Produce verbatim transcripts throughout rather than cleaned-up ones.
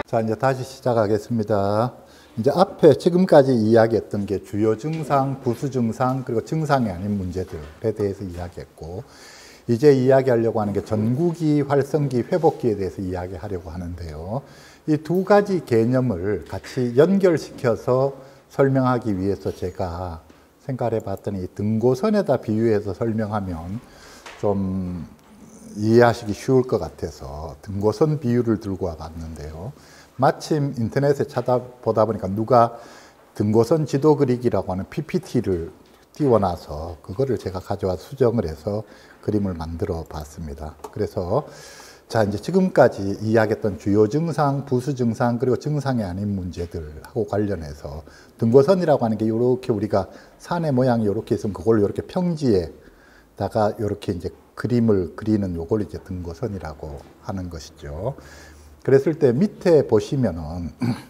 자, 이제 다시 시작하겠습니다. 이제 앞에 지금까지 이야기했던 게 주요 증상, 부수 증상, 그리고 증상이 아닌 문제들에 대해서 이야기했고, 이제 이야기하려고 하는 게 전구기, 활성기, 회복기에 대해서 이야기하려고 하는데요. 이 두 가지 개념을 같이 연결시켜서 설명하기 위해서 제가 생각해 봤더니 등고선에다 비유해서 설명하면 좀 이해하시기 쉬울 것 같아서 등고선 비유를 들고 와봤는데요. 마침 인터넷에 찾아보다 보니까 누가 등고선 지도 그리기라고 하는 피피티를 띄워놔서 그거를 제가 가져와 수정을 해서 그림을 만들어 봤습니다. 그래서 자, 이제 지금까지 이야기했던 주요 증상, 부수 증상, 그리고 증상이 아닌 문제들하고 관련해서 등고선이라고 하는 게 이렇게 우리가 산의 모양이 이렇게 있으면 그걸 이렇게 평지에다가 이렇게 이제 그림을 그리는 요걸 이제 등고선이라고 하는 것이죠. 그랬을 때 밑에 보시면은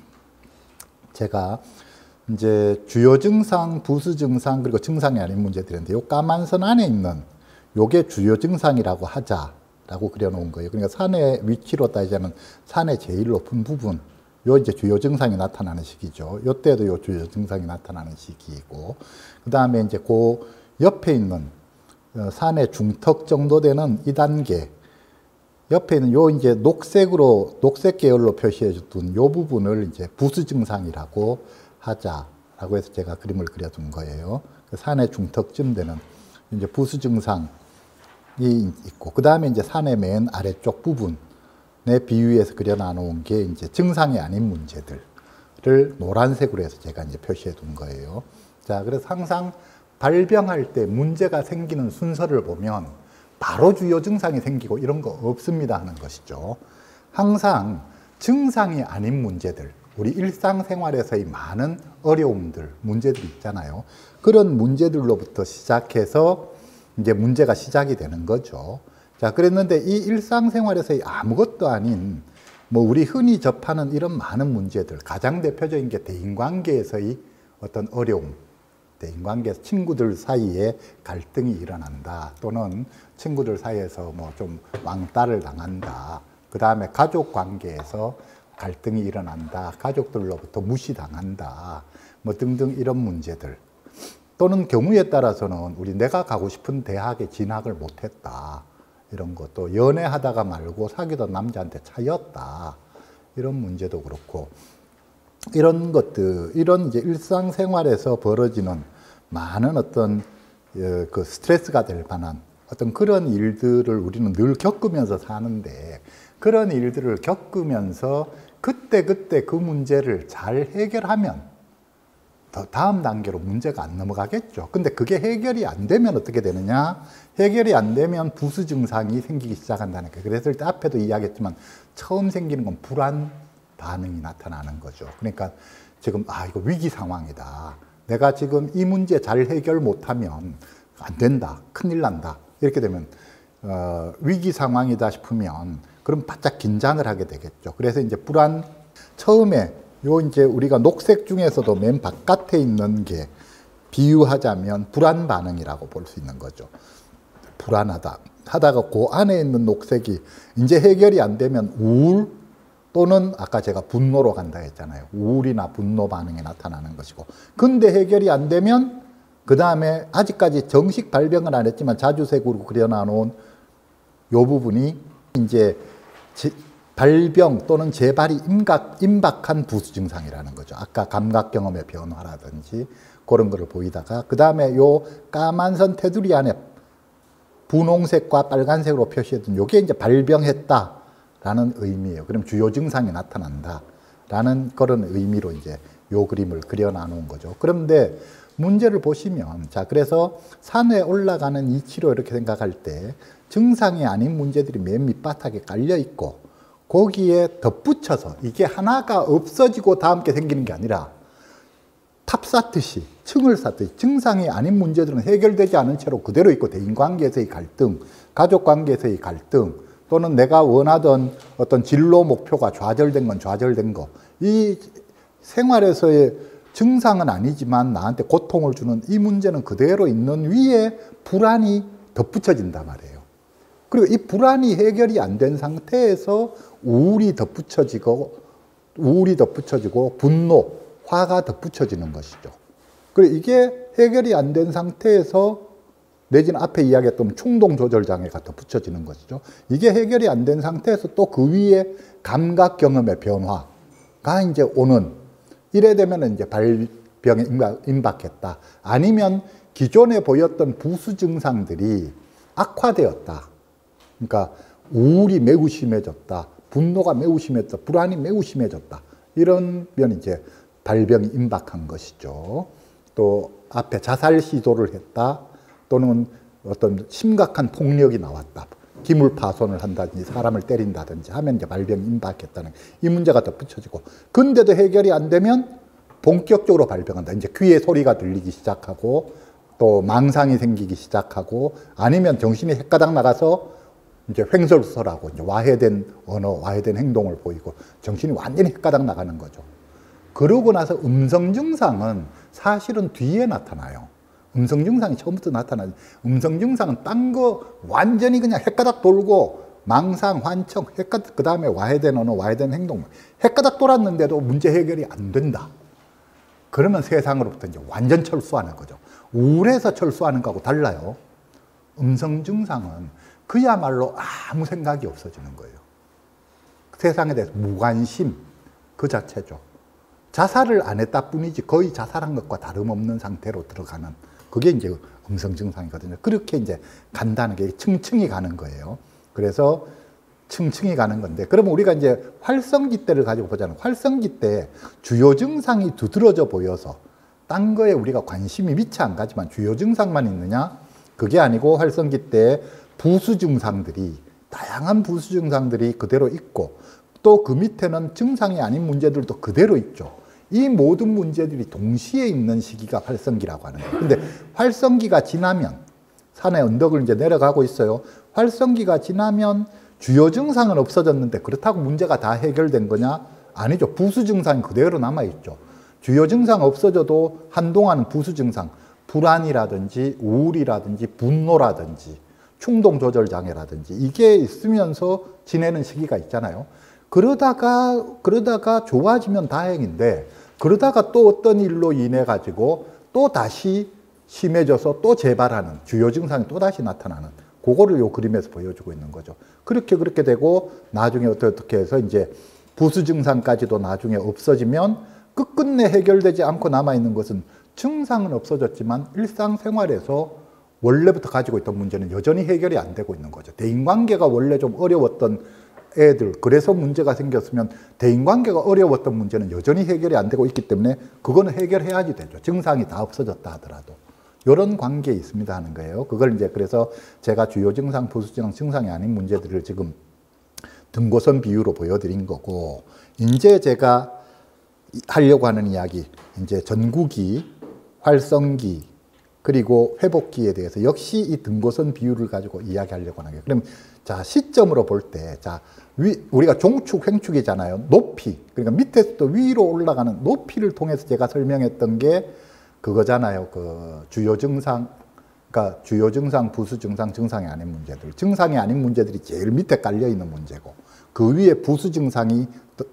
제가 이제 주요 증상, 부수 증상, 그리고 증상이 아닌 문제들인데 요 까만 선 안에 있는 요게 주요 증상이라고 하자라고 그려놓은 거예요. 그러니까 산의 위치로 따지자면 산의 제일 높은 부분, 요 이제 주요 증상이 나타나는 시기죠. 요때도 요 주요 증상이 나타나는 시기이고, 그 다음에 이제 그 옆에 있는 산의 중턱 정도 되는 이 단계, 옆에 있는 요 이제 녹색으로, 녹색 계열로 표시해 둔 요 부분을 이제 부수 증상이라고 하자라고 해서 제가 그림을 그려둔 거예요. 산의 중턱쯤 되는 이제 부수 증상이 있고, 그 다음에 이제 산의 맨 아래쪽 부분에 비유해서 그려 나놓은 게 이제 증상이 아닌 문제들을 노란색으로 해서 제가 이제 표시해 둔 거예요. 자, 그래서 항상 발병할 때 문제가 생기는 순서를 보면 바로 주요 증상이 생기고 이런 거 없습니다 하는 것이죠. 항상 증상이 아닌 문제들, 우리 일상생활에서의 많은 어려움들, 문제들이 있잖아요. 그런 문제들로부터 시작해서 이제 문제가 시작이 되는 거죠. 자, 그랬는데 이 일상생활에서의 아무것도 아닌 뭐 우리 흔히 접하는 이런 많은 문제들, 가장 대표적인 게 대인관계에서의 어떤 어려움, 대인관계에서 친구들 사이에 갈등이 일어난다, 또는 친구들 사이에서 뭐 좀 왕따를 당한다, 그 다음에 가족 관계에서 갈등이 일어난다, 가족들로부터 무시당한다, 뭐 등등 이런 문제들, 또는 경우에 따라서는 우리 내가 가고 싶은 대학에 진학을 못했다, 이런 것도 연애하다가 말고 사귀던 남자한테 차였다, 이런 문제도 그렇고, 이런 것들, 이런 이제 일상생활에서 벌어지는 많은 어떤 그 스트레스가 될 만한 어떤 그런 일들을 우리는 늘 겪으면서 사는데, 그런 일들을 겪으면서 그때그때 그 문제를 잘 해결하면 더 다음 단계로 문제가 안 넘어가겠죠. 근데 그게 해결이 안 되면 어떻게 되느냐? 해결이 안 되면 부수 증상이 생기기 시작한다는 거예요. 그랬을 때 앞에도 이야기했지만 처음 생기는 건 불안 반응이 나타나는 거죠. 그러니까 지금 아 이거 위기 상황이다, 내가 지금 이 문제 잘 해결 못하면 안 된다, 큰일 난다, 이렇게 되면 어, 위기 상황이다 싶으면 그럼 바짝 긴장을 하게 되겠죠. 그래서 이제 불안, 처음에 요 이제 우리가 녹색 중에서도 맨 바깥에 있는 게 비유하자면 불안 반응이라고 볼 수 있는 거죠. 불안하다 하다가 그 안에 있는 녹색이 이제 해결이 안 되면 우울, 또는 아까 제가 분노로 간다 했잖아요. 우울이나 분노 반응이 나타나는 것이고, 근데 해결이 안 되면 그 다음에 아직까지 정식 발병은 안 했지만 자주색으로 그려놔놓은 요 부분이 이제 발병 또는 재발이 임박, 임박한 부수 증상이라는 거죠. 아까 감각 경험의 변화라든지 그런 거를 보이다가, 그 다음에 요 까만 선 테두리 안에 분홍색과 빨간색으로 표시했던 요게 이제 발병했다 라는 의미예요. 그럼 주요 증상이 나타난다 라는 그런 의미로 이제 요 그림을 그려 나눈 거죠. 그런데 문제를 보시면, 자, 그래서 산에 올라가는 이치로 이렇게 생각할 때 증상이 아닌 문제들이 맨 밑바닥에 깔려 있고, 거기에 덧붙여서 이게 하나가 없어지고 다음 게 생기는 게 아니라 탑 쌓듯이, 층을 쌓듯이 증상이 아닌 문제들은 해결되지 않은 채로 그대로 있고, 대인관계에서의 갈등, 가족관계에서의 갈등, 또는 내가 원하던 어떤 진로 목표가 좌절된 건 좌절된 거, 이 생활에서의 증상은 아니지만 나한테 고통을 주는 이 문제는 그대로 있는 위에 불안이 덧붙여진단 말이에요. 그리고 이 불안이 해결이 안 된 상태에서 우울이 덧붙여지고 우울이 덧붙여지고 분노, 화가 덧붙여지는 것이죠. 그리고 이게 해결이 안 된 상태에서 내지는 앞에 이야기했던 충동 조절 장애가 덧붙여지는 것이죠. 이게 해결이 안 된 상태에서 또 그 위에 감각 경험의 변화가 이제 오는, 이래 되면 이제 발병에 임박했다. 아니면 기존에 보였던 부수 증상들이 악화되었다. 그러니까 우울이 매우 심해졌다. 분노가 매우 심해졌다. 불안이 매우 심해졌다. 이러면 이제 발병이 임박한 것이죠. 또 앞에 자살 시도를 했다. 또는 어떤 심각한 폭력이 나왔다. 기물 파손을 한다든지 사람을 때린다든지 하면 이제 발병이 임박했다는 이 문제가 덧붙여지고, 근데도 해결이 안 되면 본격적으로 발병한다. 이제 귀에 소리가 들리기 시작하고 또 망상이 생기기 시작하고 아니면 정신이 헷가닥 나가서 이제 횡설수설하고 이제 와해된 언어, 와해된 행동을 보이고 정신이 완전히 헷가닥 나가는 거죠. 그러고 나서 음성 증상은 사실은 뒤에 나타나요. 음성 증상이 처음부터 나타나지. 음성 증상은 딴 거 완전히 그냥 헷가닥 돌고 망상, 환청, 헷가닥, 그 다음에 와해된 언어, 와해된 행동, 헷가닥 돌았는데도 문제 해결이 안 된다. 그러면 세상으로부터 이제 완전 철수하는 거죠. 우울해서 철수하는 거하고 달라요. 음성 증상은 그야말로 아무 생각이 없어지는 거예요. 세상에 대해서 무관심 그 자체죠. 자살을 안 했다 뿐이지 거의 자살한 것과 다름없는 상태로 들어가는, 그게 이제 음성 증상이거든요. 그렇게 이제 간다는 게 층층이 가는 거예요. 그래서 층층이 가는 건데, 그러면 우리가 이제 활성기 때를 가지고 보자면, 활성기 때 주요 증상이 두드러져 보여서 딴 거에 우리가 관심이 미처 안 가지만 주요 증상만 있느냐? 그게 아니고 활성기 때 부수 증상들이, 다양한 부수 증상들이 그대로 있고 또 그 밑에는 증상이 아닌 문제들도 그대로 있죠. 이 모든 문제들이 동시에 있는 시기가 활성기라고 하는 거예요. 근데 활성기가 지나면, 산의 언덕을 이제 내려가고 있어요. 활성기가 지나면 주요 증상은 없어졌는데 그렇다고 문제가 다 해결된 거냐? 아니죠. 부수 증상이 그대로 남아있죠. 주요 증상 없어져도 한동안은 부수 증상, 불안이라든지 우울이라든지 분노라든지 충동 조절 장애라든지 이게 있으면서 지내는 시기가 있잖아요. 그러다가 그러다가 좋아지면 다행인데, 그러다가 또 어떤 일로 인해 가지고 또 다시 심해져서 또 재발하는, 주요 증상이 또 다시 나타나는, 그거를 요 그림에서 보여주고 있는 거죠. 그렇게 그렇게 되고 나중에 어떻게 해서 이제 부수 증상까지도 나중에 없어지면 끝끝내 해결되지 않고 남아 있는 것은, 증상은 없어졌지만 일상생활에서 원래부터 가지고 있던 문제는 여전히 해결이 안 되고 있는 거죠. 대인관계가 원래 좀 어려웠던 애들, 그래서 문제가 생겼으면 대인관계가 어려웠던 문제는 여전히 해결이 안 되고 있기 때문에 그거는 해결해야지 되죠. 증상이 다 없어졌다 하더라도. 이런 관계에 있습니다 하는 거예요. 그걸 이제 그래서 제가 주요 증상, 부수 증상, 증상이 아닌 문제들을 지금 등고선 비유로 보여드린 거고, 이제 제가 하려고 하는 이야기, 이제 전구기, 활성기, 그리고 회복기에 대해서 역시 이 등고선 비유를 가지고 이야기하려고 하는 거예요. 그럼 자, 시점으로 볼 때, 자, 위, 우리가 종축, 횡축이잖아요. 높이. 그러니까 밑에서부터 위로 올라가는 높이를 통해서 제가 설명했던 게 그거잖아요. 그 주요 증상, 그러니까 주요 증상, 부수 증상, 증상이 아닌 문제들. 증상이 아닌 문제들이 제일 밑에 깔려 있는 문제고, 그 위에 부수 증상이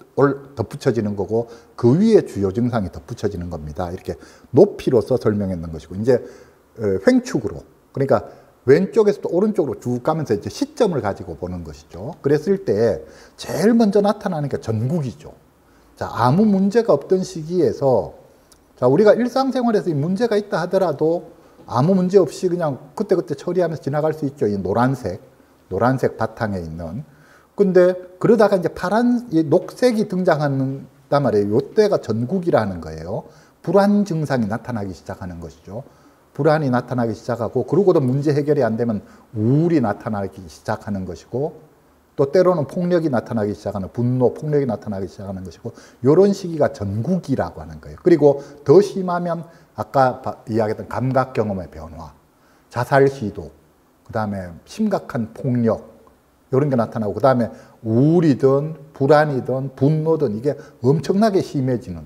덧붙여지는 거고, 그 위에 주요 증상이 덧붙여지는 겁니다. 이렇게 높이로서 설명했는 것이고, 이제 횡축으로, 그러니까 왼쪽에서도 오른쪽으로 쭉 가면서 이제 시점을 가지고 보는 것이죠. 그랬을 때 제일 먼저 나타나는 게 전국이죠. 자, 아무 문제가 없던 시기에서, 자, 우리가 일상생활에서 이 문제가 있다 하더라도 아무 문제 없이 그냥 그때그때 처리하면서 지나갈 수 있죠. 이 노란색, 노란색 바탕에 있는. 근데 그러다가 이제 파란, 이 녹색이 등장한단 말이에요. 이때가 전국이라는 거예요. 불안 증상이 나타나기 시작하는 것이죠. 불안이 나타나기 시작하고, 그러고도 문제 해결이 안 되면 우울이 나타나기 시작하는 것이고, 또 때로는 폭력이 나타나기 시작하는, 분노, 폭력이 나타나기 시작하는 것이고, 이런 시기가 전국이라고 하는 거예요. 그리고 더 심하면 아까 이야기했던 감각 경험의 변화, 자살 시도, 그 다음에 심각한 폭력, 이런 게 나타나고, 그 다음에 우울이든 불안이든 분노든 이게 엄청나게 심해지는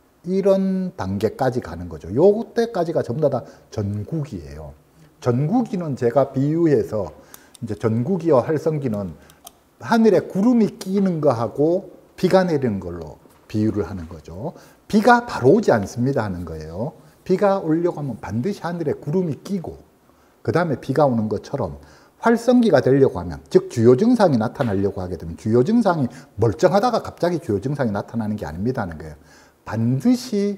이런 단계까지 가는 거죠. 요때까지가 전부 다 전국이에요. 전국이는 제가 비유해서, 이제 전국이와 활성기는 하늘에 구름이 끼는 거하고 비가 내리는 걸로 비유를 하는 거죠. 비가 바로 오지 않습니다 하는 거예요. 비가 오려고 하면 반드시 하늘에 구름이 끼고 그 다음에 비가 오는 것처럼 활성기가 되려고 하면, 즉 주요 증상이 나타나려고 하게 되면 주요 증상이 멀쩡하다가 갑자기 주요 증상이 나타나는 게 아닙니다 하는 거예요. 반드시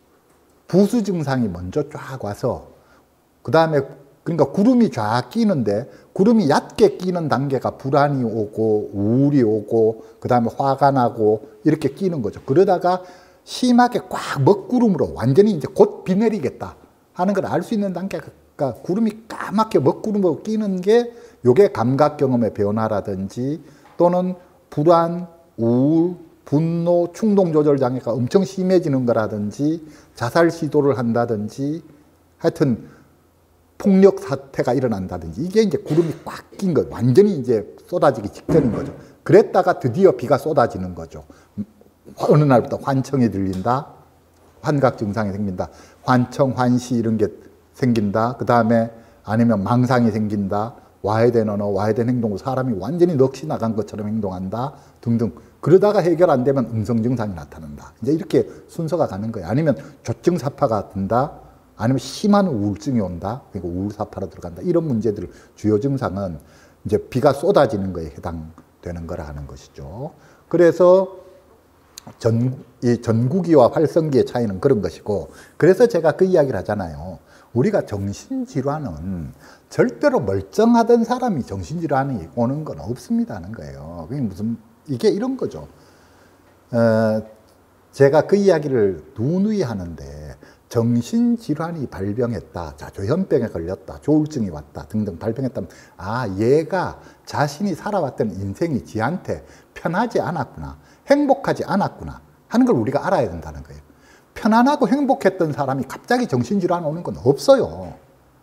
부수 증상이 먼저 쫙 와서 그 다음에 그러니까 구름이 쫙 끼는데 구름이 얕게 끼는 단계가 불안이 오고 우울이 오고 그 다음에 화가 나고 이렇게 끼는 거죠. 그러다가 심하게 꽉 먹구름으로 완전히 이제 곧 비 내리겠다 하는 걸 알 수 있는 단계가 구름이 까맣게 먹구름으로 끼는 게 요게 감각 경험의 변화라든지 또는 불안, 우울, 분노, 충동 조절 장애가 엄청 심해지는 거라든지 자살 시도를 한다든지 하여튼 폭력 사태가 일어난다든지 이게 이제 구름이 꽉 낀 거, 완전히 이제 쏟아지기 직전인 거죠. 그랬다가 드디어 비가 쏟아지는 거죠. 어느 날부터 환청이 들린다, 환각 증상이 생긴다, 환청, 환시 이런 게 생긴다. 그 다음에 아니면 망상이 생긴다, 와해된 언어, 와해된 행동으로 사람이 완전히 넋이 나간 것처럼 행동한다 등등. 그러다가 해결 안 되면 음성 증상이 나타난다. 이제 이렇게 순서가 가는 거예요. 아니면 조증사파가 든다, 아니면 심한 우울증이 온다. 그러니까 우울사파로 들어간다. 이런 문제들, 주요 증상은 이제 비가 쏟아지는 거에 해당되는 거라 하는 것이죠. 그래서 전, 이 전구기와 활성기의 차이는 그런 것이고, 그래서 제가 그 이야기를 하잖아요. 우리가 정신질환은 절대로 멀쩡하던 사람이 정신질환이 오는 건 없습니다 하는 거예요. 그게 무슨, 이게 이런 거죠. 어, 제가 그 이야기를 누누이 하는데, 정신질환이 발병했다, 자, 조현병에 걸렸다, 조울증이 왔다 등등 발병했다면, 아, 얘가 자신이 살아왔던 인생이 지한테 편하지 않았구나, 행복하지 않았구나 하는 걸 우리가 알아야 된다는 거예요. 편안하고 행복했던 사람이 갑자기 정신질환 오는 건 없어요.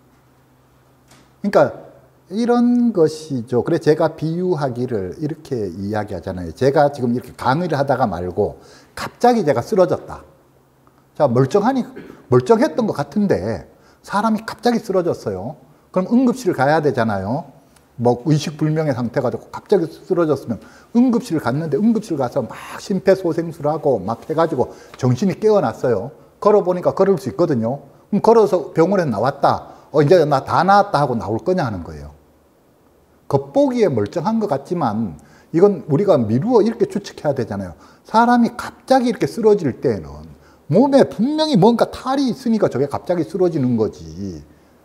그러니까 이런 것이죠. 그래서 제가 비유하기를 이렇게 이야기하잖아요. 제가 지금 이렇게 강의를 하다가 말고 갑자기 제가 쓰러졌다. 자, 멀쩡하니, 멀쩡했던 것 같은데 사람이 갑자기 쓰러졌어요. 그럼 응급실 가야 되잖아요. 뭐 의식불명의 상태가 되고 갑자기 쓰러졌으면 응급실 갔는데 응급실 가서 막 심폐소생술 하고 막 해가지고 정신이 깨어났어요. 걸어보니까 걸을 수 있거든요. 그럼 걸어서 병원에 나왔다. 어, 이제 나 다 나았다 하고 나올 거냐 하는 거예요. 겉보기에 멀쩡한 것 같지만 이건 우리가 미루어 이렇게 추측해야 되잖아요. 사람이 갑자기 이렇게 쓰러질 때는 몸에 분명히 뭔가 탈이 있으니까 저게 갑자기 쓰러지는 거지.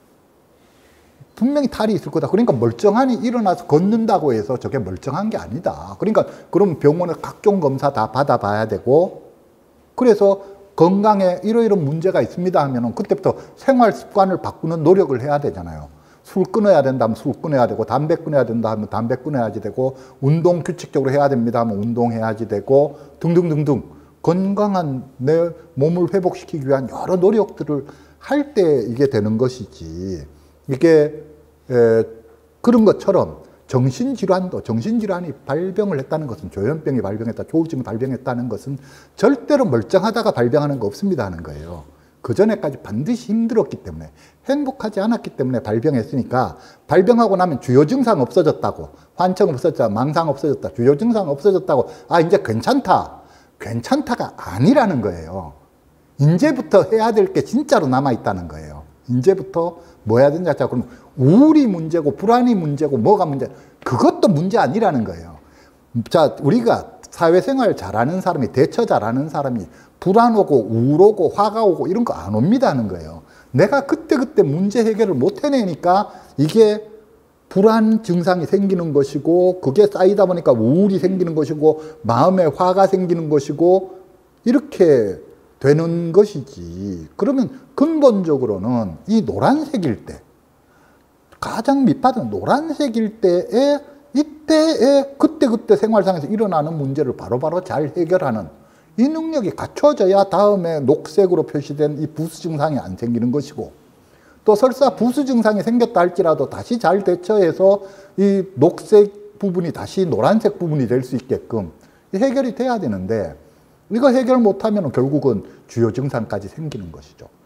분명히 탈이 있을 거다. 그러니까 멀쩡하니 일어나서 걷는다고 해서 저게 멀쩡한 게 아니다. 그러니까 그럼 병원에 각종 검사 다 받아봐야 되고, 그래서 건강에 이러이런 문제가 있습니다 하면은 그때부터 생활 습관을 바꾸는 노력을 해야 되잖아요. 술 끊어야 된다면 술 끊어야 되고, 담배 끊어야 된다 하면 담배 끊어야지 되고, 운동 규칙적으로 해야 됩니다 하면 운동해야지 되고, 등등등등 건강한 내 몸을 회복시키기 위한 여러 노력들을 할 때 이게 되는 것이지. 이게 에, 그런 것처럼 정신질환도, 정신질환이 발병을 했다는 것은, 조현병이 발병했다, 조울증이 발병했다는 것은 절대로 멀쩡하다가 발병하는 거 없습니다 하는 거예요. 그 전에까지 반드시 힘들었기 때문에, 행복하지 않았기 때문에 발병했으니까, 발병하고 나면 주요 증상 없어졌다고, 환청 없어졌다, 망상 없어졌다, 주요 증상 없어졌다고, 아 이제 괜찮다, 괜찮다가 아니라는 거예요. 이제부터 해야 될 게 진짜로 남아있다는 거예요. 이제부터 뭐 해야 되냐, 자, 그럼 우울이 문제고 불안이 문제고 뭐가 문제, 그것도 문제 아니라는 거예요. 자, 우리가 사회생활 잘하는 사람이, 대처 잘하는 사람이 불안 오고 우울 오고 화가 오고 이런 거 안 옵니다 하는 거예요. 내가 그때그때 문제 해결을 못 해내니까 이게 불안 증상이 생기는 것이고, 그게 쌓이다 보니까 우울이 생기는 것이고, 마음에 화가 생기는 것이고, 이렇게 되는 것이지. 그러면 근본적으로는 이 노란색일 때, 가장 밑바닥 노란색일 때에, 이때에 그때그때 생활상에서 일어나는 문제를 바로바로 잘 해결하는 이 능력이 갖춰져야 다음에 녹색으로 표시된 이 부수 증상이 안 생기는 것이고, 또 설사 부수 증상이 생겼다 할지라도 다시 잘 대처해서 이 녹색 부분이 다시 노란색 부분이 될 수 있게끔 해결이 돼야 되는데, 이거 해결 못하면 결국은 주요 증상까지 생기는 것이죠.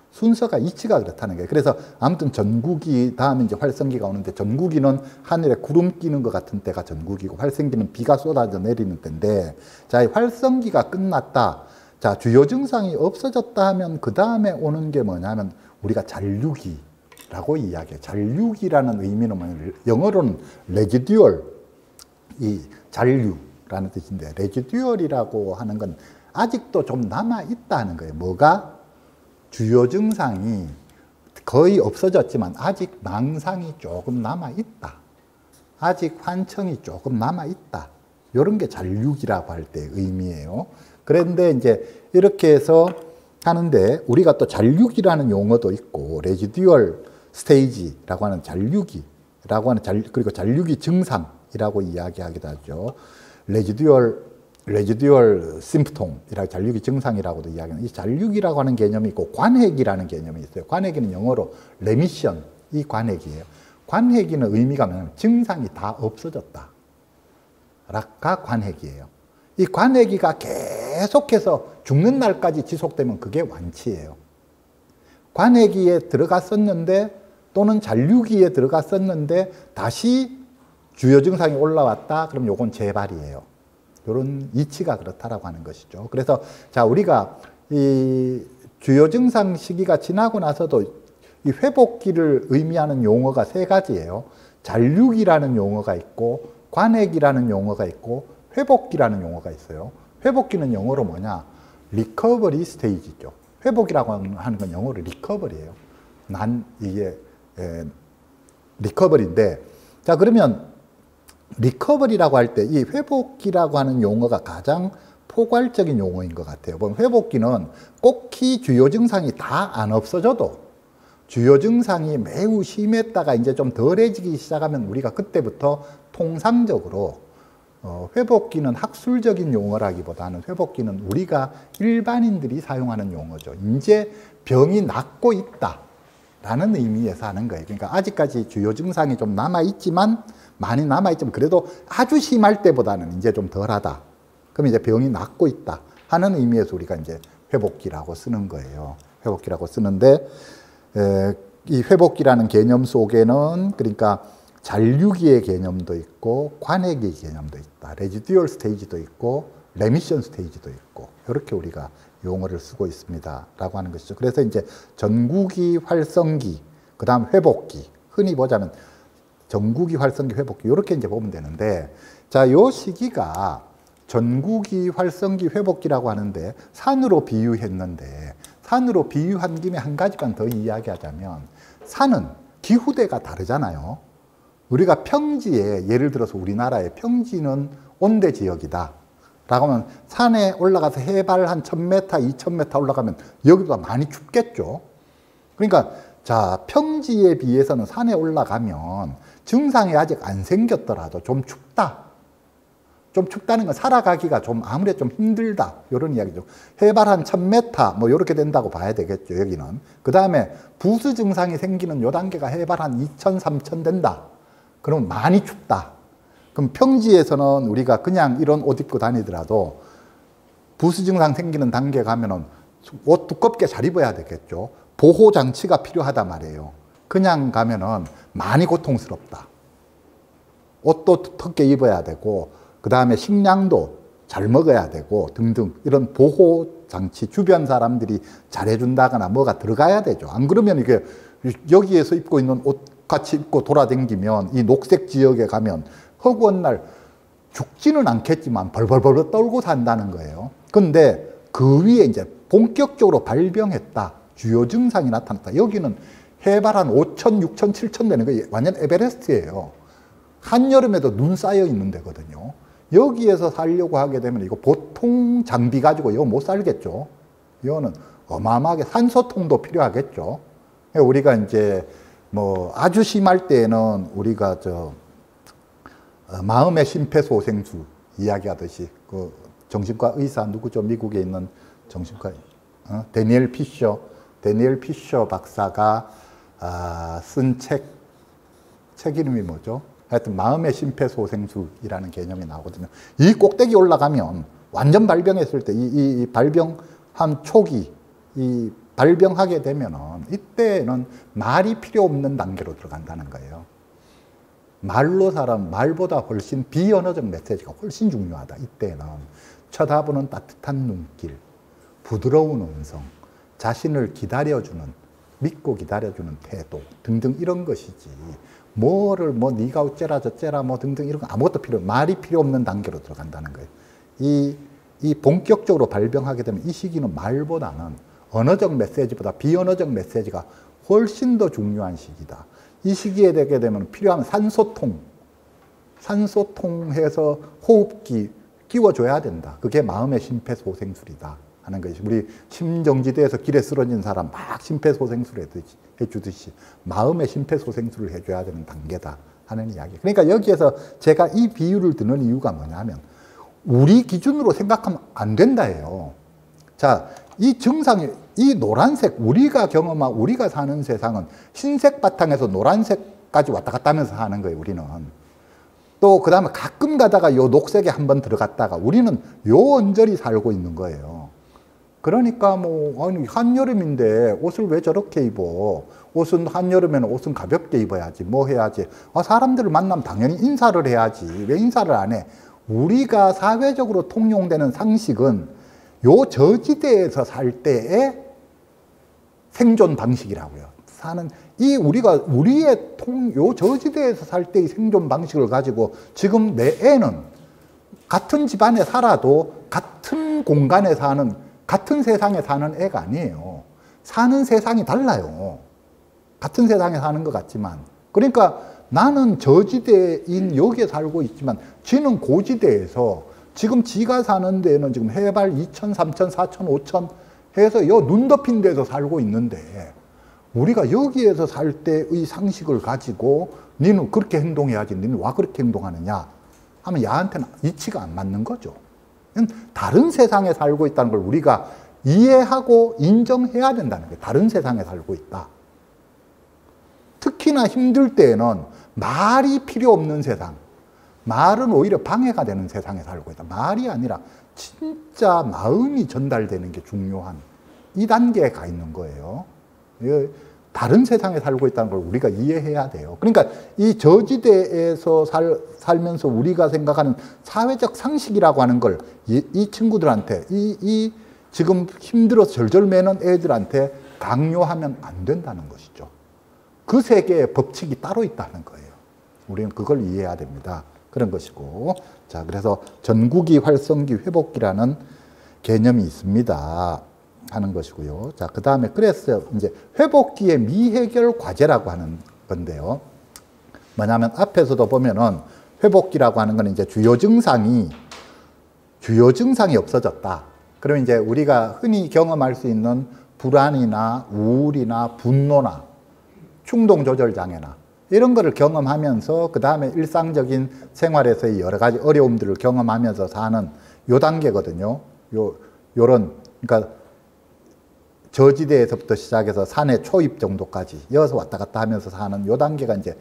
순서가 이치가 그렇다는 거예요. 그래서 아무튼 전구기 다음에 이제 활성기가 오는데 전구기는 하늘에 구름 끼는 것 같은 때가 전구기고 활성기는 비가 쏟아져 내리는 때인데 자, 이 활성기가 끝났다. 자, 주요 증상이 없어졌다 하면 그 다음에 오는 게 뭐냐면 우리가 잔류기라고 이야기해요. 잔류기라는 의미는 뭐냐면 영어로는 레지듀얼, 이 잔류라는 뜻인데 레지듀얼이라고 하는 건 아직도 좀 남아있다는 거예요. 뭐가? 주요 증상이 거의 없어졌지만 아직 망상이 조금 남아있다. 아직 환청이 조금 남아있다. 이런 게 잔류기라고 할 때 의미예요. 그런데 이제 이렇게 해서 하는데 우리가 또 잔류기라는 용어도 있고 레지듀얼 스테이지라고 하는 잔류기라고 하는 잔, 그리고 잔류기 증상이라고 이야기하기도 하죠. 레지듀얼 레지듀얼 심프통이라고 잔류기 증상이라고도 이야기하는 이 잔류기라고 하는 개념이 있고 관핵이라는 개념이 있어요. 관핵이는 영어로 레미션, 이 관핵이에요. 관핵이는 의미가 뭐냐면 증상이 다 없어졌다. 라가 관핵이에요. 이 관핵이가 계속해서 죽는 날까지 지속되면 그게 완치예요. 관핵이에 들어갔었는데 또는 잔류기에 들어갔었는데 다시 주요 증상이 올라왔다. 그럼 요건 재발이에요. 이런 이치가 그렇다라고 하는 것이죠. 그래서 자, 우리가 이 주요 증상 시기가 지나고 나서도 이 회복기를 의미하는 용어가 세 가지예요. 잔류기라는 용어가 있고 관핵이라는 용어가 있고 회복기라는 용어가 있어요. 회복기는 영어로 뭐냐? 리커버리 스테이지죠. 회복이라고 하는 건 영어로 리커버리예요. 난 이게 에, 리커버리인데 자, 그러면 리커버리라고 할 때 이 회복기라고 하는 용어가 가장 포괄적인 용어인 것 같아요. 회복기는 꼭히 주요 증상이 다 안 없어져도 주요 증상이 매우 심했다가 이제 좀 덜해지기 시작하면 우리가 그때부터 통상적으로 어, 회복기는 학술적인 용어라기보다는 회복기는 우리가 일반인들이 사용하는 용어죠. 이제 병이 낫고 있다 라는 의미에서 하는 거예요. 그러니까 아직까지 주요 증상이 좀 남아있지만 많이 남아있지만 그래도 아주 심할 때보다는 이제 좀 덜하다. 그럼 이제 병이 낫고 있다 하는 의미에서 우리가 이제 회복기라고 쓰는 거예요. 회복기라고 쓰는데 에, 이 회복기라는 개념 속에는 그러니까 잔류기의 개념도 있고 관핵의 개념도 있다. 레지듀얼 스테이지도 있고 레미션 스테이지도 있고 이렇게 우리가 용어를 쓰고 있습니다 라고 하는 것이죠. 그래서 이제 전구기, 활성기, 그 다음 회복기, 흔히 보자면 전구기, 활성기, 회복기 이렇게 이제 보면 되는데 자, 요 시기가 전구기, 활성기, 회복기라고 하는데 산으로 비유했는데 산으로 비유한 김에 한 가지만 더 이야기하자면 산은 기후대가 다르잖아요. 우리가 평지에 예를 들어서 우리나라의 평지는 온대 지역이다 라고 하면 산에 올라가서 해발 한 천 미터, 이천 미터 올라가면 여기보다 많이 춥겠죠. 그러니까 자, 평지에 비해서는 산에 올라가면 증상이 아직 안 생겼더라도 좀 춥다. 좀 춥다는 건 살아가기가 좀 아무래도 좀 힘들다. 이런 이야기죠. 해발 한 천 미터 뭐 이렇게 된다고 봐야 되겠죠. 여기는. 그 다음에 부수 증상이 생기는 요 단계가 해발 한 이천, 삼천 된다. 그러면 많이 춥다. 그럼 평지에서는 우리가 그냥 이런 옷 입고 다니더라도 부수 증상 생기는 단계 가면은 옷 두껍게 잘 입어야 되겠죠. 보호 장치가 필요하단 말이에요. 그냥 가면은 많이 고통스럽다. 옷도 두껍게 입어야 되고, 그 다음에 식량도 잘 먹어야 되고, 등등 이런 보호 장치, 주변 사람들이 잘해준다거나 뭐가 들어가야 되죠. 안 그러면 이게 여기에서 입고 있는 옷 같이 입고 돌아다니면 이 녹색 지역에 가면 허구한 날 죽지는 않겠지만 벌벌벌 떨고 산다는 거예요. 근데 그 위에 이제 본격적으로 발병했다. 주요 증상이 나타났다. 여기는 해발 한 오천, 육천, 칠천 되는 거 완전 에베레스트예요. 한여름에도 눈 쌓여 있는 데거든요. 여기에서 살려고 하게 되면 이거 보통 장비 가지고 이거 못 살겠죠. 이거는 어마어마하게 산소통도 필요하겠죠. 우리가 이제 뭐 아주 심할 때에는 우리가 저 어, 마음의 심폐소생술 이야기하듯이 그 정신과 의사 누구죠? 미국에 있는 정신과 어? 데니엘 피셔 데니엘 피셔 박사가 아, 쓴 책, 책 이름이 뭐죠? 하여튼 마음의 심폐소생술이라는 개념이 나오거든요. 이 꼭대기 올라가면 완전 발병했을 때 이 이 발병한 초기 이 발병하게 되면은 이때는 말이 필요 없는 단계로 들어간다는 거예요. 말로 사람, 말보다 훨씬 비언어적 메시지가 훨씬 중요하다. 이때는 쳐다보는 따뜻한 눈길, 부드러운 음성, 자신을 기다려주는, 믿고 기다려주는 태도 등등 이런 것이지. 뭐를 뭐 네가 어째라 저째라 뭐 등등 이런 거 아무것도 필요, 말이 필요 없는 단계로 들어간다는 거예요. 이, 이 본격적으로 발병하게 되면 이 시기는 말보다는 언어적 메시지보다 비언어적 메시지가 훨씬 더 중요한 시기다. 이 시기에 되게 되면 필요한 산소통, 산소통해서 호흡기 끼워줘야 된다. 그게 마음의 심폐소생술이다 하는 것이, 우리 심정지대에서 길에 쓰러진 사람 막 심폐소생술 해주듯이 마음의 심폐소생술을 해줘야 되는 단계다 하는 이야기. 그러니까 여기에서 제가 이 비유를 드는 이유가 뭐냐면 우리 기준으로 생각하면 안 된다예요. 자, 이 증상이, 이 노란색, 우리가 경험한, 우리가 사는 세상은 흰색 바탕에서 노란색까지 왔다 갔다 하면서 사는 거예요, 우리는. 또, 그 다음에 가끔 가다가 요 녹색에 한번 들어갔다가 우리는 요 언저리 살고 있는 거예요. 그러니까 뭐, 아니, 한여름인데 옷을 왜 저렇게 입어? 옷은 한여름에는 옷은 가볍게 입어야지, 뭐 해야지. 아, 사람들을 만나면 당연히 인사를 해야지. 왜 인사를 안 해? 우리가 사회적으로 통용되는 상식은 요 저지대에서 살 때의 생존 방식이라고요. 사는, 이 우리가, 우리의 통, 요 저지대에서 살 때의 생존 방식을 가지고 지금 내 애는 같은 집안에 살아도 같은 공간에 사는, 같은 세상에 사는 애가 아니에요. 사는 세상이 달라요. 같은 세상에 사는 것 같지만. 그러니까 나는 저지대인 여기에 살고 있지만 지는 고지대에서 지금 지가 사는 데는 지금 해발 이천, 삼천, 사천, 오천 해서 요 눈 덮인 데서 살고 있는데 우리가 여기에서 살 때의 상식을 가지고 니는 그렇게 행동해야지, 니는 와 그렇게 행동하느냐 하면 야한테는 이치가 안 맞는 거죠. 다른 세상에 살고 있다는 걸 우리가 이해하고 인정해야 된다는 거예요. 다른 세상에 살고 있다. 특히나 힘들 때에는 말이 필요 없는 세상, 말은 오히려 방해가 되는 세상에 살고 있다. 말이 아니라 진짜 마음이 전달되는 게 중요한 이 단계에 가 있는 거예요. 다른 세상에 살고 있다는 걸 우리가 이해해야 돼요. 그러니까 이 저지대에서 살, 살면서 우리가 생각하는 사회적 상식이라고 하는 걸 이, 이 친구들한테, 이, 이 지금 힘들어서 절절 매는 애들한테 강요하면 안 된다는 것이죠. 그 세계의 법칙이 따로 있다는 거예요. 우리는 그걸 이해해야 됩니다. 그런 것이고. 자, 그래서 전구기 활성기 회복기라는 개념이 있습니다 하는 것이고요. 자, 그 다음에 그래서 이제 회복기의 미해결 과제라고 하는 건데요. 뭐냐면 앞에서도 보면은 회복기라고 하는 건 이제 주요 증상이 주요 증상이 없어졌다. 그러면 이제 우리가 흔히 경험할 수 있는 불안이나 우울이나 분노나 충동 조절 장애나 이런 거를 경험하면서 그 다음에 일상적인 생활에서의 여러 가지 어려움들을 경험하면서 사는 요 단계거든요. 요, 요런, 그러니까 저지대에서부터 시작해서 산의 초입 정도까지 이어서 왔다 갔다 하면서 사는 요 단계가 이제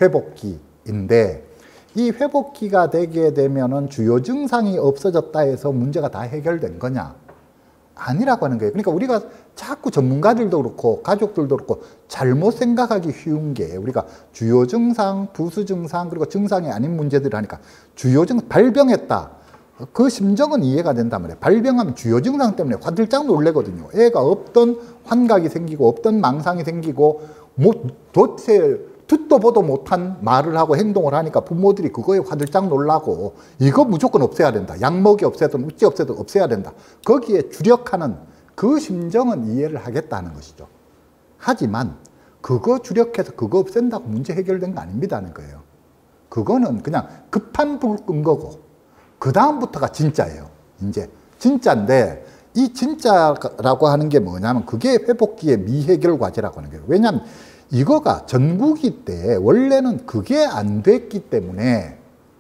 회복기인데 이 회복기가 되게 되면은 주요 증상이 없어졌다 해서 문제가 다 해결된 거냐? 아니라고 하는 거예요. 그러니까 우리가 자꾸 전문가들도 그렇고 가족들도 그렇고 잘못 생각하기 쉬운 게 우리가 주요 증상, 부수 증상 그리고 증상이 아닌 문제들을 하니까 주요 증상, 발병했다. 그 심정은 이해가 된단 말이에요. 발병하면 주요 증상 때문에 화들짝 놀래거든요. 애가 없던 환각이 생기고 없던 망상이 생기고 뭐 도대체 듣도 보도 못한 말을 하고 행동을 하니까 부모들이 그거에 화들짝 놀라고 이거 무조건 없애야 된다. 약먹이 없애든 우찌 없애든 없애야 된다. 거기에 주력하는 그 심정은 이해를 하겠다는 것이죠. 하지만 그거 주력해서 그거 없앤다고 문제 해결된 거 아닙니다는 거예요. 그거는 그냥 급한 불 끈 거고 그 다음부터가 진짜예요. 이제 진짜인데 이 진짜라고 하는 게 뭐냐면 그게 회복기의 미해결 과제라고 하는 거예요. 왜냐하면 이거가 전구기 때 원래는 그게 안 됐기 때문에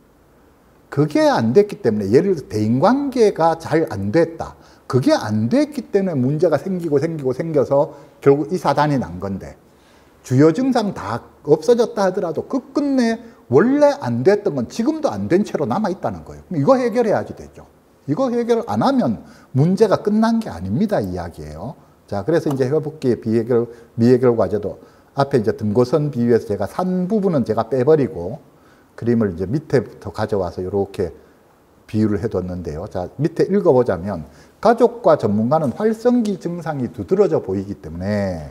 그게 안 됐기 때문에 예를 들어 대인관계가 잘 안 됐다. 그게 안 됐기 때문에 문제가 생기고 생기고 생겨서 결국 이 사단이 난 건데 주요 증상 다 없어졌다 하더라도 그 끝내 원래 안 됐던 건 지금도 안 된 채로 남아있다는 거예요. 이거 해결해야지 되죠. 이거 해결 안 하면 문제가 끝난 게 아닙니다. 이야기예요. 자, 그래서 이제 회복기의 비해결, 미해결 과제도 앞에 이제 등고선 비유해서 제가 산 부분은 제가 빼버리고 그림을 이제 밑에부터 가져와서 이렇게 비유를 해뒀는데요. 자, 밑에 읽어보자면 가족과 전문가는 활성기 증상이 두드러져 보이기 때문에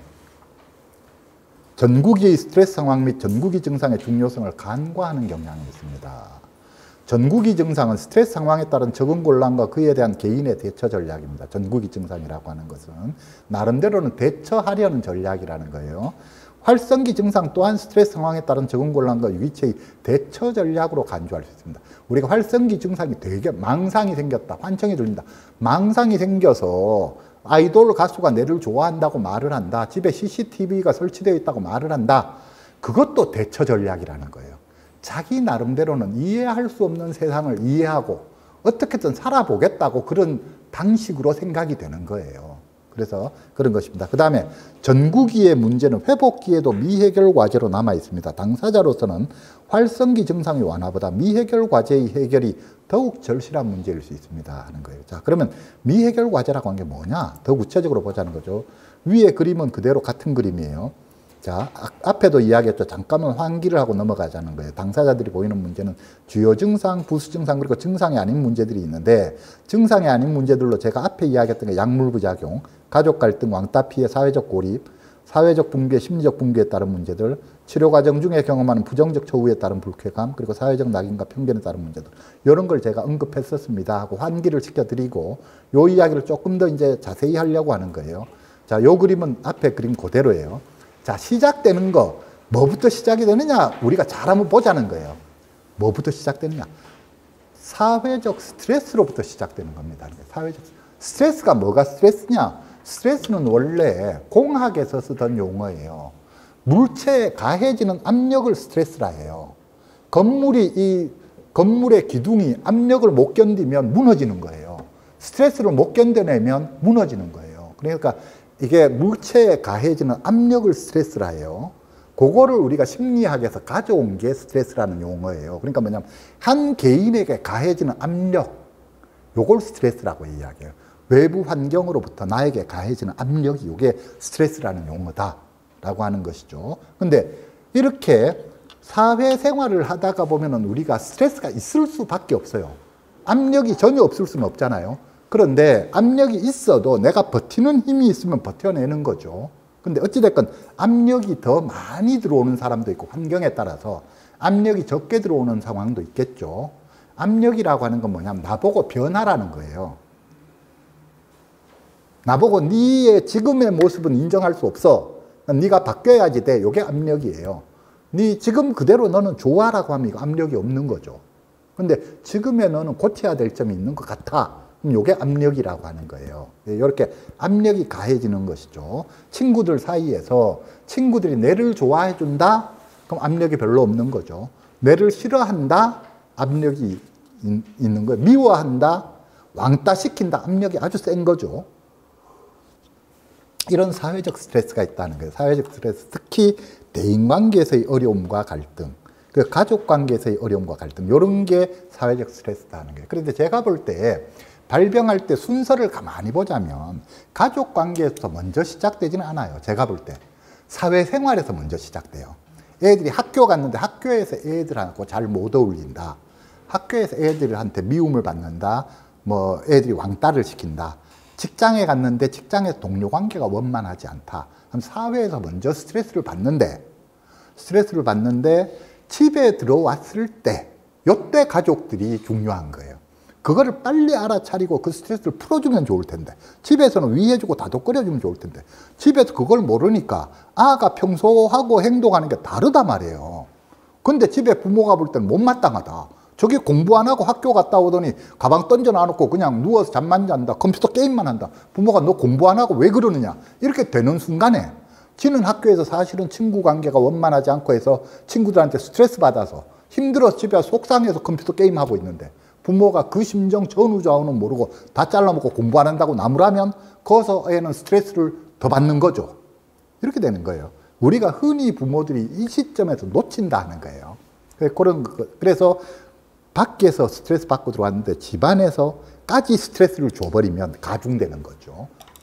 전구기의 스트레스 상황 및 전구기 증상의 중요성을 간과하는 경향이 있습니다. 전구기 증상은 스트레스 상황에 따른 적응 곤란과 그에 대한 개인의 대처 전략입니다. 전구기 증상이라고 하는 것은 나름대로는 대처하려는 전략이라는 거예요. 활성기 증상 또한 스트레스 상황에 따른 적응 곤란과 위기체의 대처 전략으로 간주할 수 있습니다. 우리가 활성기 증상이 되게 망상이 생겼다, 환청이 들린다. 망상이 생겨서 아이돌 가수가 내를 좋아한다고 말을 한다. 집에 씨씨티비가 설치되어 있다고 말을 한다. 그것도 대처 전략이라는 거예요. 자기 나름대로는 이해할 수 없는 세상을 이해하고 어떻게든 살아보겠다고 그런 방식으로 생각이 되는 거예요. 그래서 그런 것입니다. 그 다음에 전구기의 문제는 회복기에도 미해결 과제로 남아 있습니다. 당사자로서는 활성기 증상의 완화보다 미해결 과제의 해결이 더욱 절실한 문제일 수 있습니다 하는 거예요. 자, 그러면 미해결 과제라고 하는 게 뭐냐? 더 구체적으로 보자는 거죠. 위에 그림은 그대로 같은 그림이에요. 자, 앞에도 이야기했죠. 잠깐만 환기를 하고 넘어가자는 거예요. 당사자들이 보이는 문제는 주요 증상, 부수 증상, 그리고 증상이 아닌 문제들이 있는데 증상이 아닌 문제들로 제가 앞에 이야기했던 게 약물부작용, 가족 갈등, 왕따 피해, 사회적 고립, 사회적 붕괴, 심리적 붕괴에 따른 문제들, 치료 과정 중에 경험하는 부정적 처우에 따른 불쾌감, 그리고 사회적 낙인과 편견에 따른 문제들, 이런 걸 제가 언급했었습니다 하고 환기를 시켜드리고 요 이야기를 조금 더 이제 자세히 하려고 하는 거예요. 자, 요 그림은 앞에 그림 그대로예요. 자, 시작되는 거, 뭐부터 시작이 되느냐? 우리가 잘 한번 보자는 거예요. 뭐부터 시작되느냐? 사회적 스트레스로부터 시작되는 겁니다. 사회적 스트레스가 뭐가 스트레스냐? 스트레스는 원래 공학에서 쓰던 용어예요. 물체에 가해지는 압력을 스트레스라 해요. 건물이, 이 건물의 기둥이 압력을 못 견디면 무너지는 거예요. 스트레스를 못 견뎌내면 무너지는 거예요. 그러니까 이게 물체에 가해지는 압력을 스트레스라 해요. 그거를 우리가 심리학에서 가져온 게 스트레스라는 용어예요. 그러니까 뭐냐면 한 개인에게 가해지는 압력, 요걸 스트레스라고 이야기해요. 외부 환경으로부터 나에게 가해지는 압력이 이게 스트레스라는 용어다라고 하는 것이죠. 근데 이렇게 사회생활을 하다가 보면은 우리가 스트레스가 있을 수밖에 없어요. 압력이 전혀 없을 수는 없잖아요. 그런데 압력이 있어도 내가 버티는 힘이 있으면 버텨내는 거죠. 근데 어찌됐건 압력이 더 많이 들어오는 사람도 있고 환경에 따라서 압력이 적게 들어오는 상황도 있겠죠. 압력이라고 하는 건 뭐냐면 나보고 변하라는 거예요. 나보고 네의 지금의 모습은 인정할 수 없어. 네가 바뀌어야지 돼. 이게 압력이에요. 네 지금 그대로 너는 좋아라고 하면 이거 압력이 없는 거죠. 근데 지금의 너는 고쳐야 될 점이 있는 것 같아. 그럼 이게 압력이라고 하는 거예요. 이렇게 압력이 가해지는 것이죠. 친구들 사이에서 친구들이 내를 좋아해 준다? 그럼 압력이 별로 없는 거죠. 내를 싫어한다? 압력이 있는 거예요. 미워한다? 왕따 시킨다? 압력이 아주 센 거죠. 이런 사회적 스트레스가 있다는 거예요. 사회적 스트레스, 특히 대인관계에서의 어려움과 갈등, 그 가족관계에서의 어려움과 갈등, 이런 게 사회적 스트레스다는 거예요. 그런데 제가 볼 때 발병할 때 순서를 가만히 보자면 가족관계에서 먼저 시작되지는 않아요. 제가 볼 때 사회생활에서 먼저 시작돼요. 애들이 학교 갔는데 학교에서 애들하고 잘 못 어울린다. 학교에서 애들한테 미움을 받는다. 뭐 애들이 왕따를 시킨다. 직장에 갔는데 직장에서 동료 관계가 원만하지 않다. 그럼 사회에서 먼저 스트레스를 받는데 스트레스를 받는데 집에 들어왔을 때 이때 가족들이 중요한 거예요. 그거를 빨리 알아차리고 그 스트레스를 풀어주면 좋을 텐데 집에서는 위해주고 다독거려주면 좋을 텐데 집에서 그걸 모르니까 아가 평소하고 행동하는 게 다르단 말이에요. 근데 집에 부모가 볼 때는 못마땅하다. 저기 공부 안 하고 학교 갔다 오더니 가방 던져 놔놓고 그냥 누워서 잠만 잔다. 컴퓨터 게임만 한다. 부모가 너 공부 안 하고 왜 그러느냐. 이렇게 되는 순간에 지는 학교에서 사실은 친구 관계가 원만하지 않고 해서 친구들한테 스트레스 받아서 힘들어서 집에 속상해서 컴퓨터 게임하고 있는데 부모가 그 심정 전후좌우는 모르고 다 잘라먹고 공부 안 한다고 나무라면 거기서 애는 스트레스를 더 받는 거죠. 이렇게 되는 거예요. 우리가 흔히 부모들이 이 시점에서 놓친다는 거예요. 그런 거. 그래서 밖에서 스트레스 받고 들어왔는데 집안에서까지 스트레스를 줘버리면 가중되는 거죠.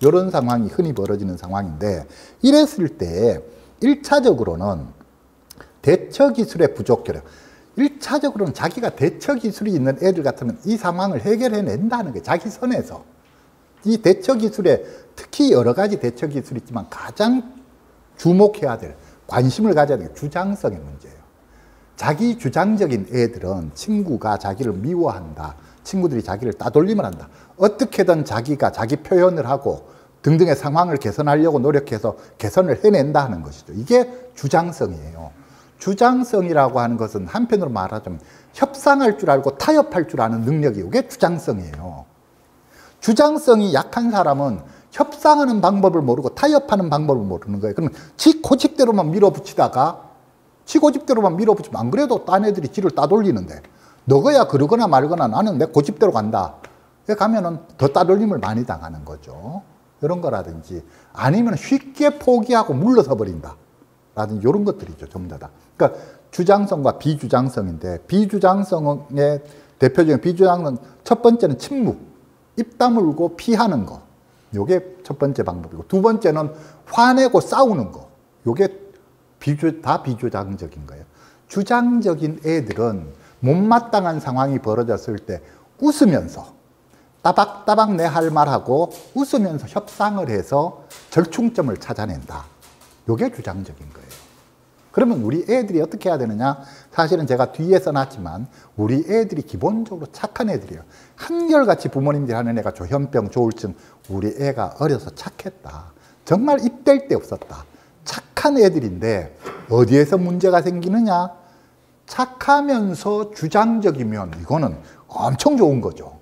이런 상황이 흔히 벌어지는 상황인데, 이랬을 때 일 차적으로는 대처 기술의 부족 결여. 일 차적으로는 자기가 대처 기술이 있는 애들 같으면 이 상황을 해결해낸다는 거예요. 자기 선에서. 이 대처 기술에 특히 여러 가지 대처 기술이 있지만 가장 주목해야 될, 관심을 가져야 될 주장성의 문제예요. 자기 주장적인 애들은 친구가 자기를 미워한다, 친구들이 자기를 따돌림을 한다, 어떻게든 자기가 자기 표현을 하고 등등의 상황을 개선하려고 노력해서 개선을 해낸다 하는 것이죠. 이게 주장성이에요. 주장성이라고 하는 것은 한편으로 말하자면 협상할 줄 알고 타협할 줄 아는 능력이, 이게 주장성이에요. 주장성이 약한 사람은 협상하는 방법을 모르고 타협하는 방법을 모르는 거예요. 그러면 지 고집대로만 밀어붙이다가, 지 고집대로만 밀어붙이면 안 그래도 딴 애들이 지를 따돌리는데, 너거야 그러거나 말거나 나는 내 고집대로 간다. 가면은 더 따돌림을 많이 당하는 거죠. 이런 거라든지, 아니면 쉽게 포기하고 물러서 버린다 라든지, 이런 것들이죠. 전부 다. 그러니까 주장성과 비주장성인데, 비주장성의 대표적인 비주장성, 첫 번째는 침묵, 입 다물고 피하는 거, 요게 첫 번째 방법이고, 두 번째는 화내고 싸우는 거, 요게 비주, 다 비주장적인 거예요. 주장적인 애들은 못마땅한 상황이 벌어졌을 때 웃으면서 따박따박 내 할 말하고 웃으면서 협상을 해서 절충점을 찾아낸다. 요게 주장적인 거예요. 그러면 우리 애들이 어떻게 해야 되느냐? 사실은 제가 뒤에 써놨지만 우리 애들이 기본적으로 착한 애들이에요. 한결같이 부모님들이 하는 애가 조현병, 조울증, 우리 애가 어려서 착했다. 정말 입댈 데 없었다. 착한 애들인데 어디에서 문제가 생기느냐? 착하면서 주장적이면 이거는 엄청 좋은 거죠.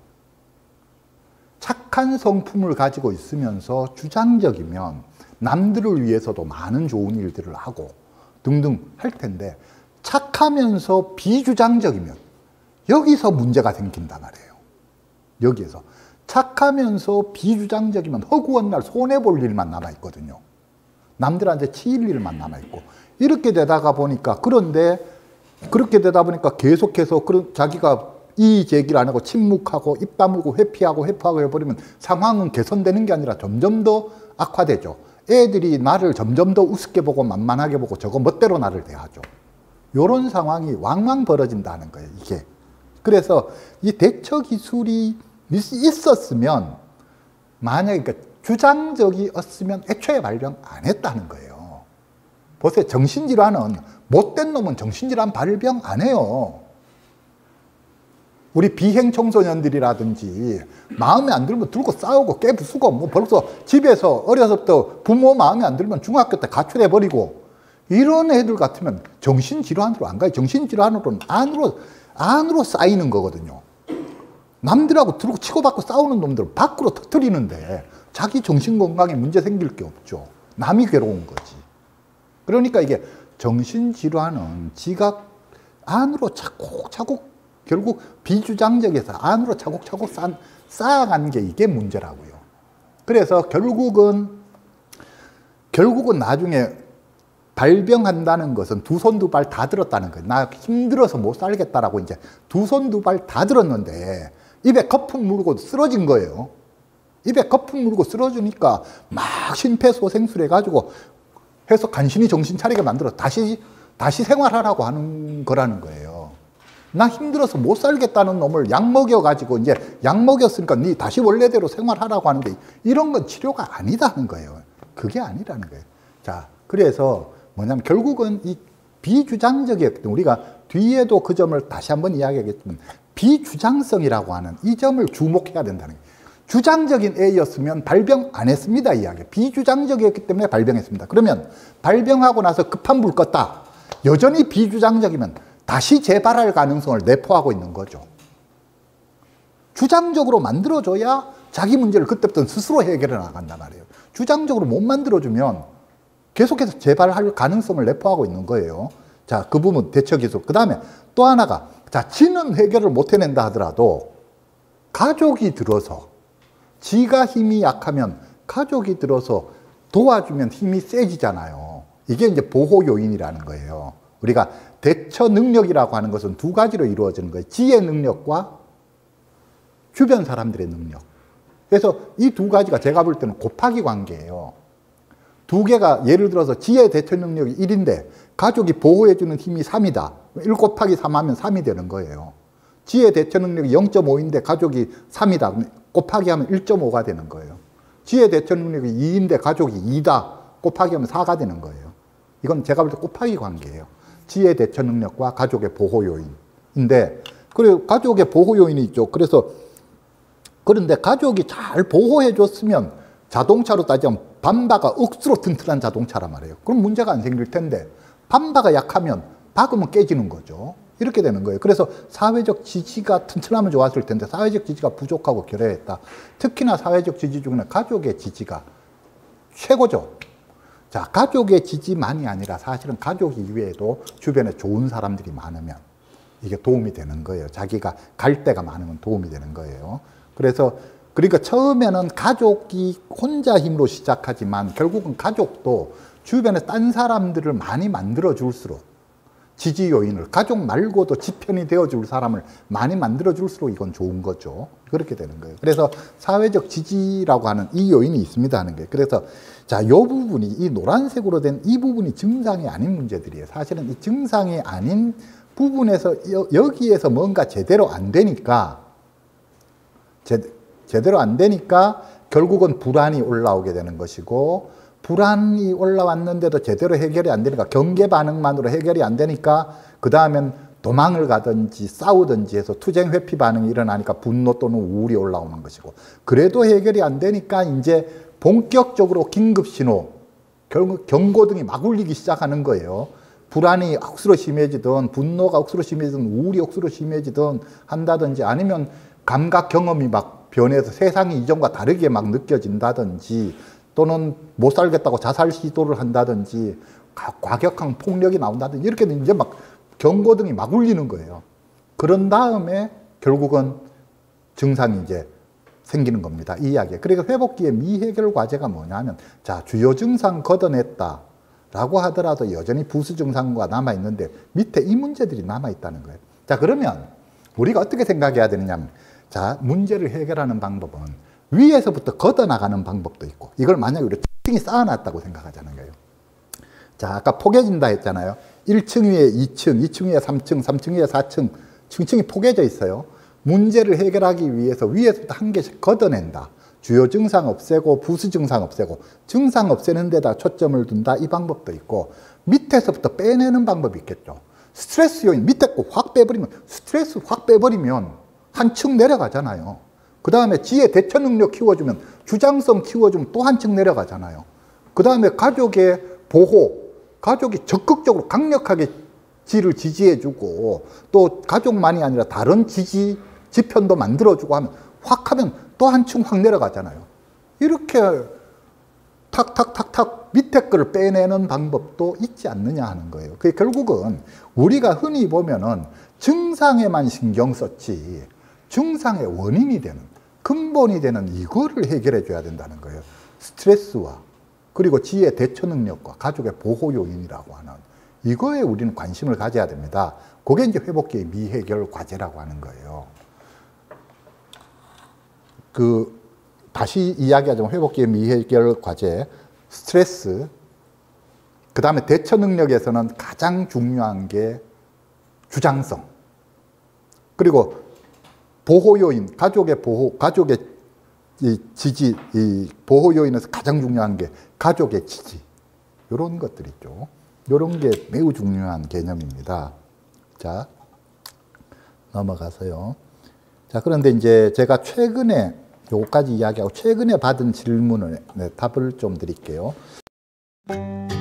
착한 성품을 가지고 있으면서 주장적이면 남들을 위해서도 많은 좋은 일들을 하고 등등 할 텐데, 착하면서 비주장적이면 여기서 문제가 생긴단 말이에요. 여기에서. 착하면서 비주장적이면 허구한 날 손해볼 일만 남아있거든요. 남들한테 치일 일만 남아있고. 이렇게 되다가 보니까, 그런데 그렇게 되다 보니까 계속해서 그런 자기가 이의 제기를 안 하고 침묵하고 입 다물고 회피하고 회피하고 해버리면 상황은 개선되는 게 아니라 점점 더 악화되죠. 애들이 나를 점점 더 우습게 보고 만만하게 보고 저거 멋대로 나를 대하죠. 이런 상황이 왕왕 벌어진다는 거예요, 이게. 그래서 이 대처 기술이 있었으면, 만약에 그러니까 주장적이었으면 애초에 발병 안 했다는 거예요. 보세요. 정신질환은, 못된 놈은 정신질환 발병 안 해요. 우리 비행 청소년들이라든지 마음에 안 들면 들고 싸우고 깨부수고, 뭐 벌써 집에서 어려서부터 부모 마음에 안 들면 중학교 때 가출해 버리고, 이런 애들 같으면 정신질환으로 안 가요. 정신질환으로는 안으로 안으로 쌓이는 거거든요. 남들하고 들고 치고받고 싸우는 놈들은 밖으로 터뜨리는데 자기 정신건강에 문제 생길 게 없죠. 남이 괴로운 거지. 그러니까 이게 정신질환은 지가 안으로 차곡차곡, 결국 비주장적에서 안으로 차곡차곡 쌓, 쌓아간 게 이게 문제라고요. 그래서 결국은 결국은 나중에 발병한다는 것은 두 손 두 발 다 들었다는 거예요. 나 힘들어서 못 살겠다라고 이제 두 손 두 발 다 들었는데 입에 거품 물고 쓰러진 거예요. 입에 거품 물고 쓰러지니까 막 심폐소생술 해가지고 해서 간신히 정신 차리게 만들어 다시 다시 생활하라고 하는 거라는 거예요. 나 힘들어서 못 살겠다는 놈을 약 먹여가지고 이제 약 먹였으니까 니 다시 원래대로 생활하라고 하는데, 이런 건 치료가 아니다는 거예요. 그게 아니라는 거예요. 자, 그래서 뭐냐면 결국은 이 비주장적이었기 때문에 우리가 뒤에도 그 점을 다시 한번 이야기하겠지만 비주장성이라고 하는 이 점을 주목해야 된다는 거예요. 주장적인 애였으면 발병 안 했습니다, 이야기. 비주장적이었기 때문에 발병했습니다. 그러면 발병하고 나서 급한 불 껐다. 여전히 비주장적이면 다시 재발할 가능성을 내포하고 있는 거죠. 주장적으로 만들어줘야 자기 문제를 그때부터 스스로 해결해 나간단 말이에요. 주장적으로 못 만들어주면 계속해서 재발할 가능성을 내포하고 있는 거예요. 자, 그 부분 대처 기술. 그 다음에 또 하나가, 자, 지는 해결을 못 해낸다 하더라도 가족이 들어서, 지가 힘이 약하면 가족이 들어서 도와주면 힘이 세지잖아요. 이게 이제 보호 요인이라는 거예요. 우리가 대처 능력이라고 하는 것은 두 가지로 이루어지는 거예요. 지의 능력과 주변 사람들의 능력. 그래서 이 두 가지가 제가 볼 때는 곱하기 관계예요. 두 개가 예를 들어서 지혜 대처 능력이 일인데 가족이 보호해주는 힘이 삼이다. 일 곱하기 삼 하면 삼이 되는 거예요. 지혜 대처 능력이 영 점 오인데 가족이 삼이다. 곱하기 하면 일 점 오가 되는 거예요. 지혜 대처 능력이 이인데 가족이 이다. 곱하기 하면 사가 되는 거예요. 이건 제가 볼 때 곱하기 관계예요. 지혜 대처 능력과 가족의 보호 요인인데, 그리고 가족의 보호 요인이 있죠. 그래서 그런데 가족이 잘 보호해 줬으면 자동차로 따지면 밤바가 억수로 튼튼한 자동차란 말이에요. 그럼 문제가 안 생길 텐데 밤바가 약하면 박으면 깨지는 거죠. 이렇게 되는 거예요. 그래서 사회적 지지가 튼튼하면 좋았을 텐데 사회적 지지가 부족하고 결여했다. 특히나 사회적 지지 중에는 가족의 지지가 최고죠. 자, 가족의 지지만이 아니라 사실은 가족 이외에도 주변에 좋은 사람들이 많으면 이게 도움이 되는 거예요. 자기가 갈 데가 많으면 도움이 되는 거예요. 그래서 그러니까 처음에는 가족이 혼자 힘으로 시작하지만 결국은 가족도 주변에 딴 사람들을 많이 만들어 줄수록 지지 요인을, 가족 말고도 지편이 되어줄 사람을 많이 만들어 줄수록 이건 좋은 거죠. 그렇게 되는 거예요. 그래서 사회적 지지라고 하는 이 요인이 있습니다 하는 거예요. 그래서 자, 요 부분이, 이 노란색으로 된 이 부분이 증상이 아닌 문제들이에요. 사실은 이 증상이 아닌 부분에서 여, 여기에서 뭔가 제대로 안 되니까 제, 제대로 안 되니까 결국은 불안이 올라오게 되는 것이고, 불안이 올라왔는데도 제대로 해결이 안 되니까, 경계 반응만으로 해결이 안 되니까 그 다음엔 도망을 가든지 싸우든지 해서 투쟁 회피 반응이 일어나니까 분노 또는 우울이 올라오는 것이고, 그래도 해결이 안 되니까 이제 본격적으로 긴급신호, 결국 경고등이 막 울리기 시작하는 거예요. 불안이 억수로 심해지든 분노가 억수로 심해지든 우울이 억수로 심해지든 한다든지, 아니면 감각 경험이 막 변해서 세상이 이전과 다르게 막 느껴진다든지, 또는 못 살겠다고 자살 시도를 한다든지, 과격한 폭력이 나온다든지, 이렇게 이제 막 경고등이 막 울리는 거예요. 그런 다음에 결국은 증상이 이제 생기는 겁니다. 이 이야기에. 그러니까 회복기의 미해결 과제가 뭐냐면, 자, 주요 증상 걷어냈다 라고 하더라도 여전히 부수 증상과 남아있는데 밑에 이 문제들이 남아있다는 거예요. 자, 그러면 우리가 어떻게 생각해야 되느냐면, 자, 문제를 해결하는 방법은 위에서부터 걷어나가는 방법도 있고, 이걸 만약에 우리가 층이 쌓아놨다고 생각하자는 거예요. 자, 아까 포개진다 했잖아요. 일 층 위에 이 층, 이 층 위에 삼 층, 삼 층 위에 사 층, 층층이 포개져 있어요. 문제를 해결하기 위해서 위에서부터 한 개씩 걷어낸다. 주요 증상 없애고 부수 증상 없애고 증상 없애는 데다 초점을 둔다. 이 방법도 있고, 밑에서부터 빼내는 방법이 있겠죠. 스트레스 요인 밑에 거 확 빼버리면, 스트레스 확 빼버리면 한 층 내려가잖아요. 그 다음에 지혜 대처 능력 키워주면, 주장성 키워주면 또 한층 내려가잖아요. 그 다음에 가족의 보호, 가족이 적극적으로 강력하게 지를 지지해주고, 또 가족만이 아니라 다른 지지 지편도 만들어주고 하면 확 하면 또 한층 확 내려가잖아요. 이렇게 탁탁탁탁 밑에 거를 빼내는 방법도 있지 않느냐 하는 거예요. 그게 결국은 우리가 흔히 보면은 증상에만 신경 썼지 증상의 원인이 되는, 근본이 되는 이거를 해결해 줘야 된다는 거예요. 스트레스와 그리고 지혜 대처 능력과 가족의 보호 요인이라고 하는 이거에 우리는 관심을 가져야 됩니다. 그게 이제 회복기의 미해결 과제라고 하는 거예요. 그 다시 이야기하자면 회복기의 미해결 과제, 스트레스, 그 다음에 대처 능력에서는 가장 중요한 게 주장성, 그리고 보호 요인, 가족의 보호, 가족의 이 지지, 이 보호 요인에서 가장 중요한 게 가족의 지지, 이런 것들 있죠. 이런 게 매우 중요한 개념입니다. 자, 넘어가서요. 자, 그런데 이제 제가 최근에 요까지 이야기하고 최근에 받은 질문을 네, 답을 좀 드릴게요.